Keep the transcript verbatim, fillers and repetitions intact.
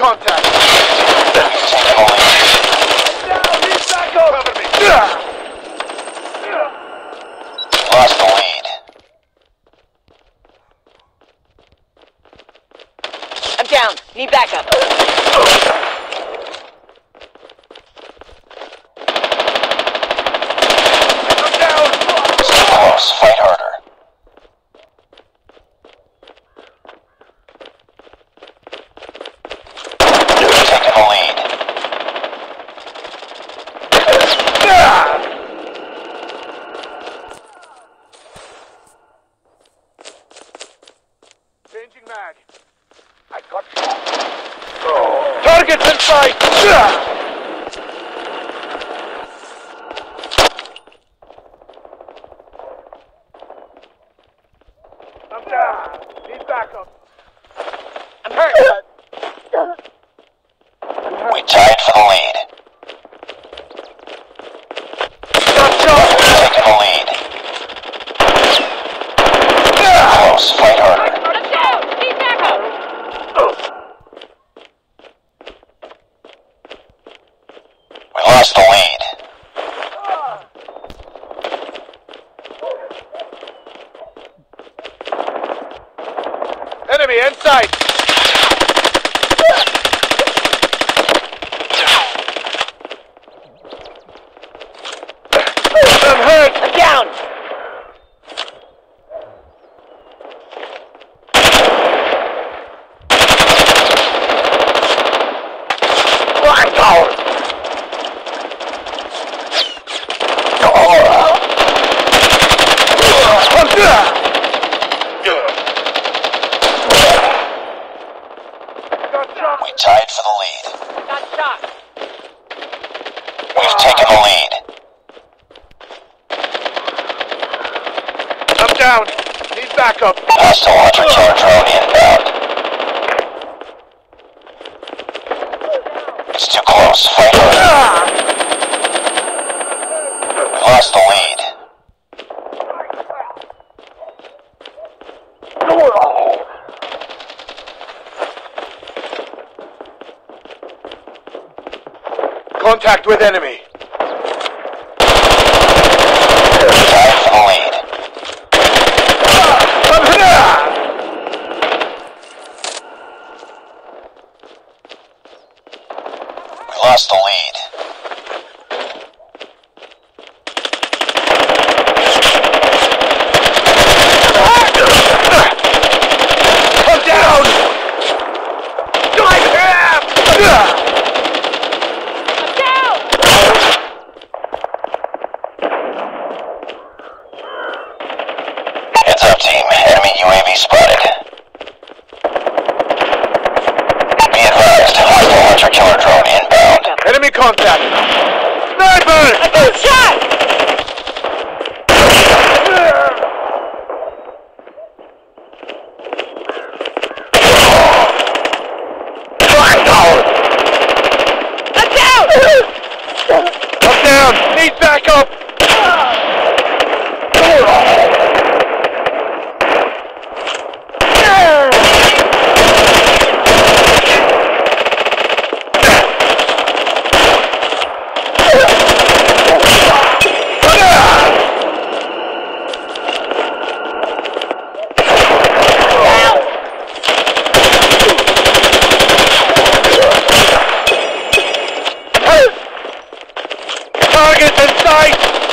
contact! Taking the lead. Down! He's back up! Cover me! Lost the lead. I'm down. Need backup. I'm down! It's too close. Fight harder. Taking the lead. Changing mag. I got targets in sight! I'm down. Need backup. I'm hurt. We tied for the lead. Taking the lead. Close. Fight harder. I'm down. Need backup. We lost the lead. Enemy inside! I'm hurt! I'm down. I'm down! We tied for the lead. Got shot. We've taken the lead. I'm down! Need backup! Hostile hunter killer drone inbound. It's too close. Fight harder. We lost the lead. Contact with enemy! Tied for the lead. I'm here! We lost the lead. I'm down! I'm here! I'm down. Heads up, team. Enemy U A V spotted. Be advised. Hostile hunter killer drone inbound. Enemy contact! Sniper! I got shot. I'm down. I'm down! Need backup! Target in sight!